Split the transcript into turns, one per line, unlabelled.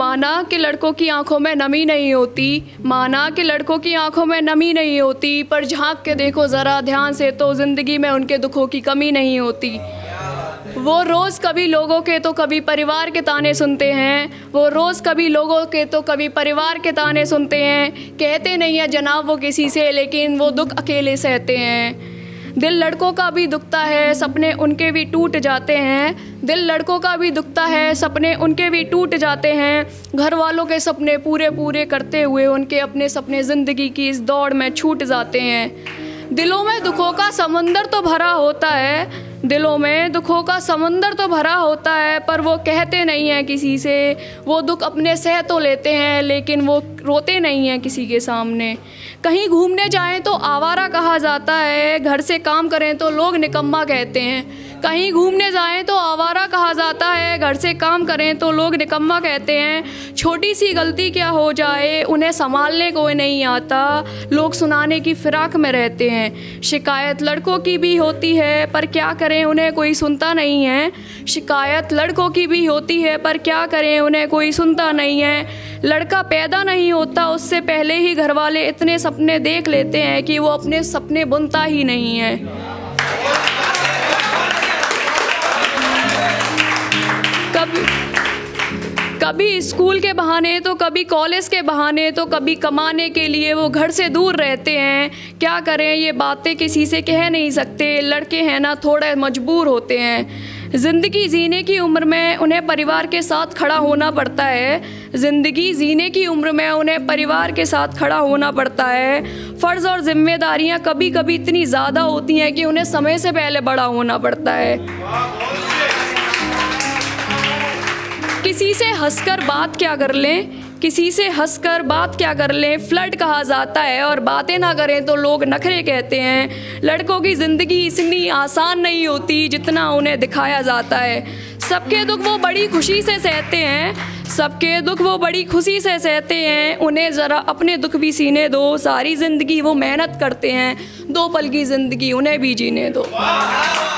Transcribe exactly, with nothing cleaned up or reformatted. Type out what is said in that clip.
माना कि लड़कों की आंखों में नमी नहीं होती, माना कि लड़कों की आंखों में नमी नहीं होती, पर झांक के देखो ज़रा ध्यान से तो ज़िंदगी में उनके दुखों की कमी नहीं होती। वो रोज़ कभी लोगों के तो कभी परिवार के ताने सुनते हैं, वो रोज़ कभी लोगों के तो कभी परिवार के ताने सुनते हैं। कहते नहीं है जनाब वो किसी से, लेकिन वो दुख अकेले सहते हैं। दिल लड़कों का भी दुखता है, सपने उनके भी टूट जाते हैं। दिल लड़कों का भी दुखता है, सपने उनके भी टूट जाते हैं। घर वालों के सपने पूरे पूरे करते हुए उनके अपने सपने ज़िंदगी की इस दौड़ में छूट जाते हैं। दिलों में दुखों का समंदर तो भरा होता है, दिलों में दुखों का समंदर तो भरा होता है, पर वो कहते नहीं हैं किसी से। वो दुख अपने सह तो लेते हैं, लेकिन वो रोते नहीं हैं किसी के सामने। कहीं घूमने जाएं तो आवारा कहा जाता है, घर से काम करें तो लोग निकम्मा कहते हैं। कहीं घूमने जाएं तो आवारा कहा जाता है, घर से काम करें तो लोग निकम्मा कहते हैं। छोटी सी गलती क्या हो जाए उन्हें संभालने कोई नहीं आता, लोग सुनाने की फिराक में रहते हैं। शिकायत लड़कों की भी होती है, पर क्या करें उन्हें कोई सुनता नहीं है। शिकायत लड़कों की भी होती है, पर क्या करें उन्हें कोई सुनता नहीं है। लड़का पैदा नहीं होता उससे पहले ही घर वाले इतने सपने देख लेते हैं कि वो अपने सपने बुनता ही नहीं है। कभी कभी स्कूल के बहाने तो कभी कॉलेज के बहाने तो कभी कमाने के लिए वो घर से दूर रहते हैं। क्या करें ये बातें किसी से कह नहीं सकते, लड़के हैं ना थोड़े मजबूर होते हैं। ज़िंदगी जीने की उम्र में उन्हें परिवार के साथ खड़ा होना पड़ता है, ज़िंदगी जीने की उम्र में उन्हें परिवार के साथ खड़ा होना पड़ता है। फ़र्ज़ और ज़िम्मेदारियां कभी कभी इतनी ज़्यादा होती हैं कि उन्हें समय से पहले बड़ा होना पड़ता है। किसी से हंसकर बात क्या कर लें, किसी से हंसकर बात क्या कर लें, फ्लर्ट कहा जाता है, और बातें ना करें तो लोग नखरे कहते हैं। लड़कों की ज़िंदगी इतनी आसान नहीं होती जितना उन्हें दिखाया जाता है। सबके दुख वो बड़ी खुशी से सहते हैं, सबके दुख वो बड़ी खुशी से सहते हैं। उन्हें ज़रा अपने दुख भी सीने दो, सारी ज़िंदगी वो मेहनत करते हैं, दो पल की ज़िंदगी उन्हें भी जीने दो।